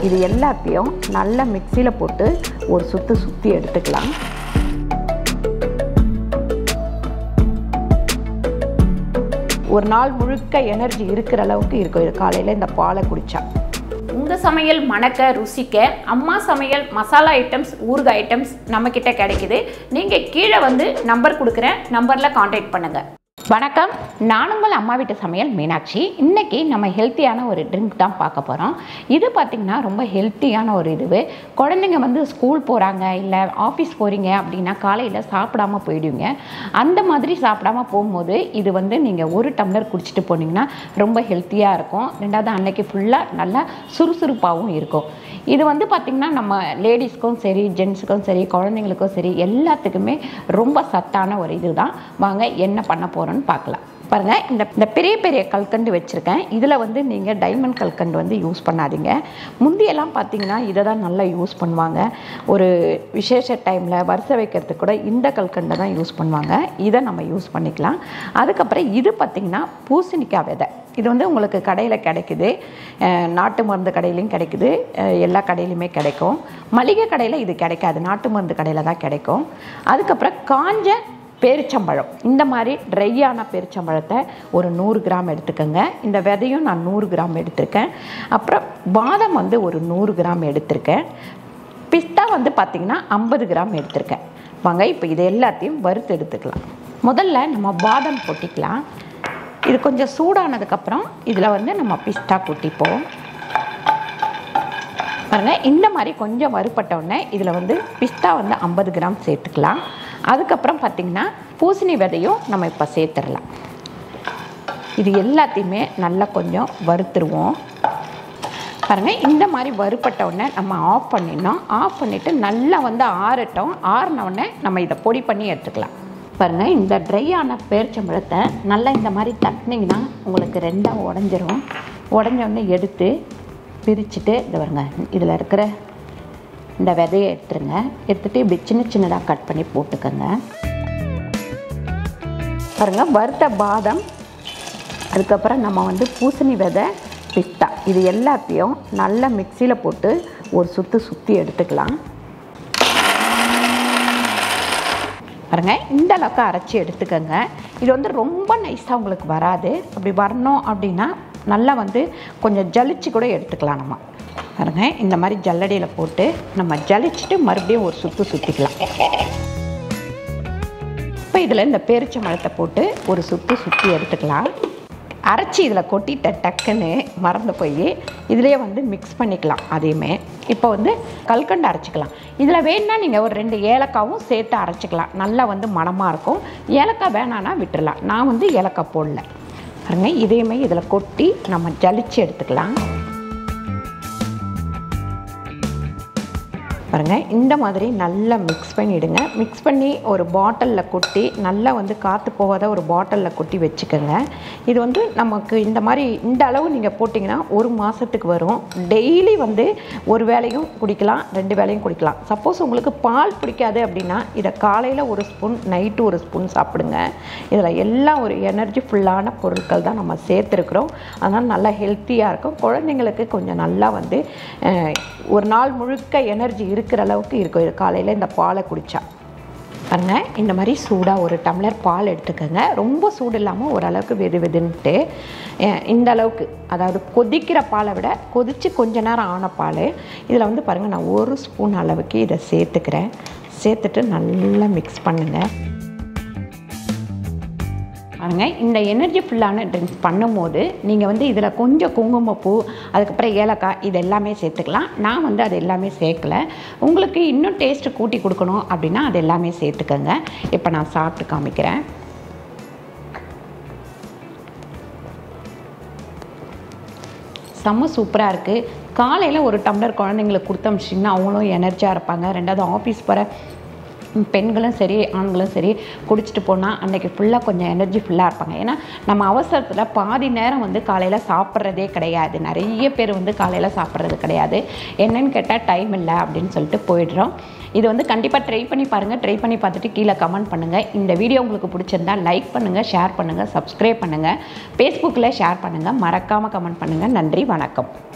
இது எல்லாத்தையும் நல்லா மிக்சியில் போட்டு ஒரு சுற்றி எடுத்துக்கலாம். ஒரு நாள் முழுக்க எனர்ஜி இருக்கிற அளவுக்கு இருக்கும் இது காலையில் இந்த பாலை குடித்தா. உங்கள் சமையல் மணக்க ருசிக்க அம்மா சமையல் மசாலா ஐட்டம்ஸ் ஊறுகாய் ஐட்டம்ஸ் நம்மக்கிட்ட கிடைக்குது. நீங்கள் கீழே வந்து நம்பர் கொடுக்குறேன், நம்பரில் காண்டாக்ட் பண்ணுங்கள். வணக்கம், நான் உங்கள் அம்மா வீட்டு சமையல் மீனாட்சி. இன்றைக்கி நம்ம ஹெல்த்தியான ஒரு ட்ரிங்க் தான் பார்க்க போகிறோம். இது பார்த்திங்கன்னா ரொம்ப ஹெல்த்தியான ஒரு குழந்தைங்க வந்து ஸ்கூல் போகிறாங்க இல்லை ஆஃபீஸ் போகிறீங்க அப்படின்னா காலையில் சாப்பிடாம போயிடுவீங்க. அந்த மாதிரி சாப்பிடாம போகும்போது இது வந்து நீங்கள் ஒரு டம்ளர் குடிச்சிட்டு போனீங்கன்னா ரொம்ப ஹெல்த்தியாக இருக்கும். ரெண்டாவது அன்னைக்கு ஃபுல்லாக நல்லா சுறுசுறுப்பாகவும் இருக்கும். இது வந்து பார்த்திங்கன்னா நம்ம லேடிஸ்க்கும் சரி, ஜென்ஸுக்கும் சரி, குழந்தைங்களுக்கும் சரி எல்லாத்துக்குமே ரொம்ப சத்தான ஒரு இது தான். வாங்க என்ன பண்ண போகிறோன்னு பார்க்கலாம். பாருங்கள், இந்த பெரிய பெரிய கல்கண்டு வச்சுருக்கேன். இதில் வந்து நீங்கள் டைமண்ட் கல்கண்டு வந்து யூஸ் பண்ணாதீங்க. முந்தியெல்லாம் பார்த்திங்கன்னா இதை தான் நல்லா யூஸ் பண்ணுவாங்க. ஒரு விசேஷ டைமில் வரிசை வைக்கிறதுக்கு கூட இந்த கல்கண்டை தான் யூஸ் பண்ணுவாங்க. இதை நம்ம யூஸ் பண்ணிக்கலாம். அதுக்கப்புறம் இது பார்த்திங்கன்னா பூசணிக்காய் விதை. இது வந்து உங்களுக்கு கடையில் கிடைக்குது, நாட்டு மருந்து கடையிலையும் கிடைக்குது, எல்லா கடையிலையுமே கிடைக்கும். மளிகை கடையில் இது கிடைக்காது, நாட்டு மருந்து கடையில் தான் கிடைக்கும். அதுக்கப்புறம் காஞ்ச பேரிச்சம்பழம், இந்த மாதிரி ட்ரையான பேரிச்சம்பழத்தை ஒரு 100 கிராம் எடுத்துக்கோங்க. இந்த விதையும் நான் 100 கிராம் எடுத்திருக்கேன். அப்புறம் பாதாம் வந்து ஒரு 100 கிராம் எடுத்திருக்கேன். பிஸ்தா வந்து பார்த்திங்கன்னா 50 கிராம் எடுத்திருக்கேன். வாங்க இப்போ இது எல்லாத்தையும் வறுத்து எடுத்துக்கலாம். முதல்ல நம்ம பாதாம் கொட்டிக்கலாம். இது கொஞ்சம் சூடானதுக்கப்புறம் இதில் வந்து நம்ம பிஸ்தா கொட்டிப்போம். பாருங்கள், இந்த மாதிரி கொஞ்சம் வறுபட்டோடனே இதில் வந்து பிஸ்தா வந்து 50 கிராம் சேர்த்துக்கலாம். அதுக்கப்புறம் பார்த்திங்கன்னா பூசணி விதையும் நம்ம இப்போ சேர்த்துடலாம். இது எல்லாத்தையுமே நல்லா கொஞ்சம் வறுத்துருவோம். பாருங்கள், இந்த மாதிரி வறுபட்டவுடனே நம்ம ஆஃப் பண்ணிடணும். ஆஃப் பண்ணிவிட்டு நல்லா வந்து ஆறட்டும். ஆறினவுடனே நம்ம இதை பொடி பண்ணி எடுத்துக்கலாம். பாருங்கள், இந்த ட்ரையான பேரிச்சம்பழத்தை நல்லா இந்த மாதிரி தட்டினீங்கன்னா உங்களுக்கு ரெண்டாக உடஞ்சிரும். உடஞ்சோடனே எடுத்து பிரிச்சுட்டு இந்த பாருங்க, இதில் இருக்கிற இந்த விதையை எடுத்துருங்க. எடுத்துகிட்டு இப்படி சின்னதாக கட் பண்ணி போட்டுக்கோங்க. பாருங்கள், வறுத்த பாதாம், அதுக்கப்புறம் நம்ம வந்து பூசணி விதை, பிஸ்தா, இது எல்லாத்தையும் நல்லா மிக்சியில் போட்டு ஒரு சுற்றி எடுத்துக்கலாம். பாருங்கள், இந்த அளவுக்கு அரைச்சி எடுத்துக்கோங்க. இது வந்து ரொம்ப நைஸாக உங்களுக்கு வராது. அப்படி வரணும் அப்படின்னா நல்லா வந்து கொஞ்சம் ஜலிச்சு கூட எடுத்துக்கலாம். நம்ம பாருங்கள், இந்த மாதிரி ஜல்லடியில் போட்டு நம்ம ஜலிச்சுட்டு மறுபடியும் ஒரு சுற்றிக்கலாம். இப்போ இதில் இந்த பேரிச்சம்பழத்தை போட்டு ஒரு சுற்றி எடுத்துக்கலாம். அரைச்சி இதில் கொட்டிட்ட டக்குன்னு மறந்து போய் இதிலே வந்து மிக்ஸ் பண்ணிக்கலாம். அதையுமே இப்போ வந்து கல்கண்டு அரைச்சிக்கலாம். இதில் வேணுன்னா நீங்கள் ஒரு 2 ஏலக்காவும் சேர்த்து அரைச்சிக்கலாம். நல்லா வந்து மணமாக இருக்கும். ஏலக்காய் வேணான்னா விட்டுடலாம். நான் வந்து ஏலக்காய் போடல. பாருங்க, இதையுமே இதில் கொட்டி நம்ம ஜலிச்சு எடுத்துக்கலாம். பாருங்கள், இந்த மாதிரி நல்லா மிக்ஸ் பண்ணிவிடுங்க. மிக்ஸ் பண்ணி ஒரு பாட்டிலில் கொட்டி நல்லா வந்து காற்று போகாத ஒரு பாட்டிலில் கொட்டி வச்சுக்கோங்க. இது வந்து நமக்கு இந்த மாதிரி இந்த அளவு நீங்கள் போட்டிங்கன்னா 1 மாதத்துக்கு வரும். டெய்லி வந்து ஒரு வேளையும் குடிக்கலாம், 2 வேளையும் குடிக்கலாம். சப்போஸ் உங்களுக்கு பால் பிடிக்காது அப்படின்னா இதை காலையில் 1 ஸ்பூன், நைட்டு 1 ஸ்பூன் சாப்பிடுங்க. இதில் எல்லாம் ஒரு எனர்ஜி ஃபுல்லான பொருட்கள் தான் நம்ம சேர்த்துருக்குறோம். அதனால் நல்லா ஹெல்த்தியாக இருக்கும். குழந்தைங்களுக்கு கொஞ்சம் நல்லா வந்து ஒரு நாள் முழுக்க எனர்ஜி இருக்கிற அளவுக்கு இருக்கும் இது காலையில் இந்த பாலை குடித்தா. பாருங்க, இந்த மாதிரி சூடாக 1 டம்ளர் பால் எடுத்துக்கோங்க. ரொம்ப சூடு இல்லாமல் ஓரளவுக்கு வெதுன்ட்டு இந்த அளவுக்கு, அதாவது கொதிக்கிற பாலை விட கொதித்து கொஞ்ச நேரம் ஆன பால். இதில் வந்து பாருங்கள், நான் 1 ஸ்பூன் அளவுக்கு இதை சேர்த்துக்கிறேன். சேர்த்துட்டு நல்லா மிக்ஸ் பண்ணுங்கள். பாருங்கள், இந்த எனர்ஜி ஃபுல்லான ட்ரிங்க்ஸ் பண்ணும்போது நீங்கள் வந்து இதில் கொஞ்சம் குங்குமப்பூ, அதுக்கப்புறம் ஏலக்காய், இது எல்லாமே சேர்த்துக்கலாம். நான் வந்து அது எல்லாமே சேர்க்கலை. உங்களுக்கு இன்னும் டேஸ்ட்டு கூட்டி கொடுக்கணும் அப்படின்னா அது எல்லாமே சேர்த்துக்கோங்க. இப்போ நான் சாப்பிட்டு காமிக்கிறேன். செம்ம சூப்பராக இருக்குது. காலையில் 1 டம்ளர் குழந்தைங்களுக்கு கொடுத்தமிச்சிங்கன்னா அவங்களும் எனர்ஜியாக இருப்பாங்க. ரெண்டாவது ஆஃபீஸ் போகிற பெண்களும் சரி, ஆண்களும் சரி குடிச்சிட்டு போனால் அன்றைக்கி ஃபுல்லாக கொஞ்சம் எனர்ஜி ஃபுல்லாக இருப்பாங்க. ஏன்னா நம்ம அவசரத்தில் பாதி நேரம் வந்து காலையில் சாப்பிட்றதே கிடையாது. நிறைய பேர் வந்து காலையில் சாப்பிட்றது கிடையாது. என்னன்னு கேட்டால் டைம் இல்லை அப்படின்னு சொல்லிட்டு போயிடுறோம். இது வந்து கண்டிப்பாக ட்ரை பண்ணி பாருங்கள். ட்ரை பண்ணி பார்த்துட்டு கீழே கமெண்ட் பண்ணுங்கள். இந்த வீடியோ உங்களுக்கு பிடிச்சிருந்தா லைக் பண்ணுங்கள், ஷேர் பண்ணுங்கள், சப்ஸ்கிரைப் பண்ணுங்கள், ஃபேஸ்புக்கில் ஷேர் பண்ணுங்கள், மறக்காமல் கமெண்ட் பண்ணுங்கள். நன்றி, வணக்கம்.